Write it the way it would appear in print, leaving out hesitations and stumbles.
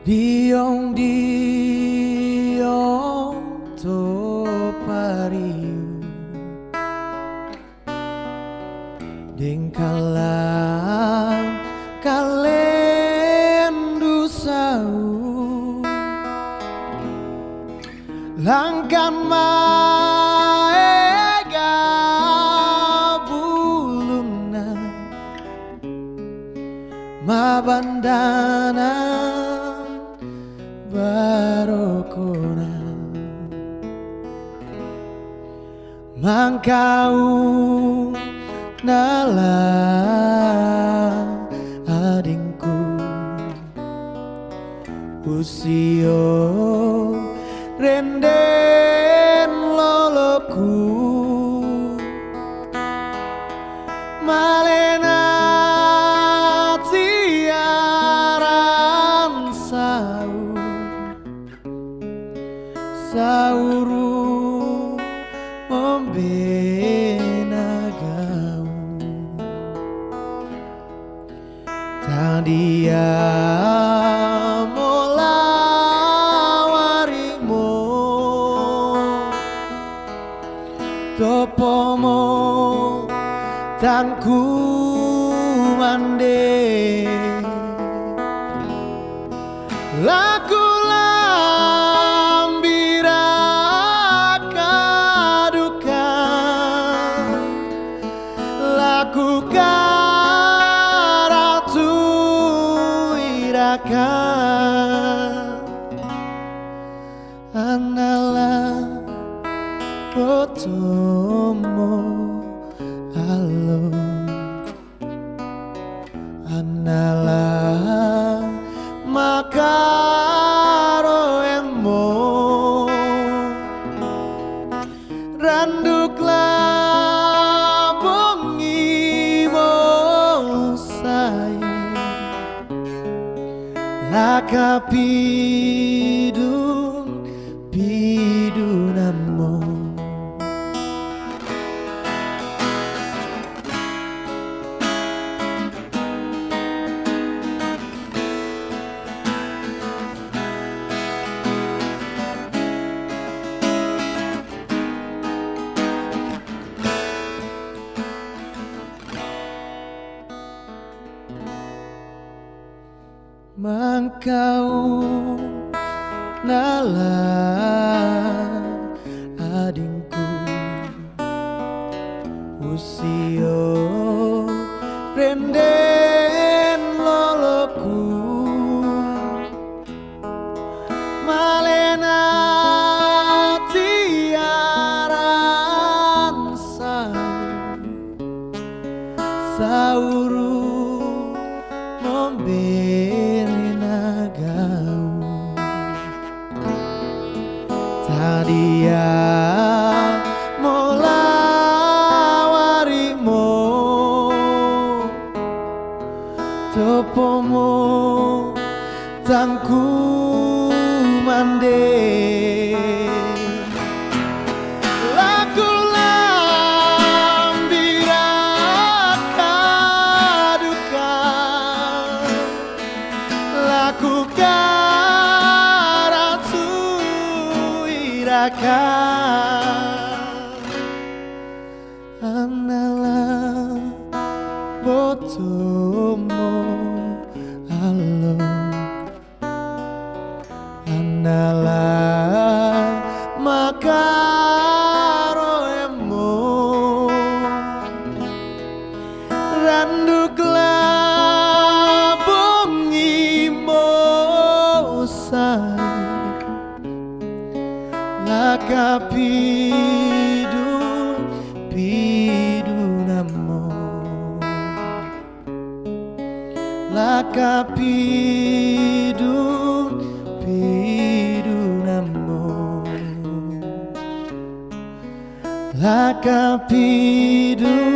Diong diong to pariu ding kalam kalendu sau langkan maega bulungna mabandana barokona mangkau nala adingku usio renden loloku malena tiaran sauru membenagau tadia molawarimu topomo tangku mande laku lambira kaduka laku karatu iraka anala potomo alo anala makaro emo randuklah bongi mosai lakapidun pidunamo mangkau nala adingku usio renden loloku malena tiaran sauru membenagau tadia molawarimu topomo tangku mande laku lambira kaduka laku karatu iraka anala botomo alo anala makaro emo randuklah bongi mosai lakapidunamo lakapidunamo lakapidun